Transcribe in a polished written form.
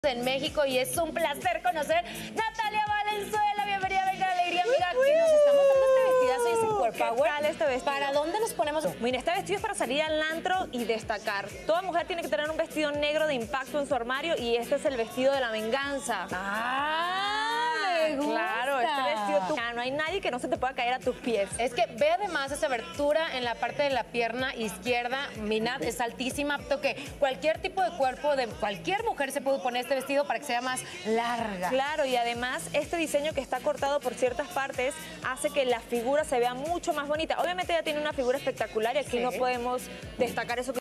En México y es un placer conocer Natalia Valenzuela. Bienvenida, venga, alegría, amiga, que nos estamos dando este vestidazo y ese core power. ¿Qué tal este vestido? ¿Para dónde nos ponemos? Mira, este vestido es para salir al antro y destacar. Toda mujer tiene que tener un vestido negro de impacto en su armario y este es el vestido de la venganza. Me gusta. Claro, este vestido no hay nadie que no se te pueda caer a tus pies. Es que ve además esa abertura en la parte de la pierna izquierda. Minat es altísima, que cualquier tipo de cuerpo de cualquier mujer se puede poner este vestido para que sea más larga. Claro, y además este diseño que está cortado por ciertas partes hace que la figura se vea mucho más bonita. Obviamente ella tiene una figura espectacular y aquí no podemos destacar eso que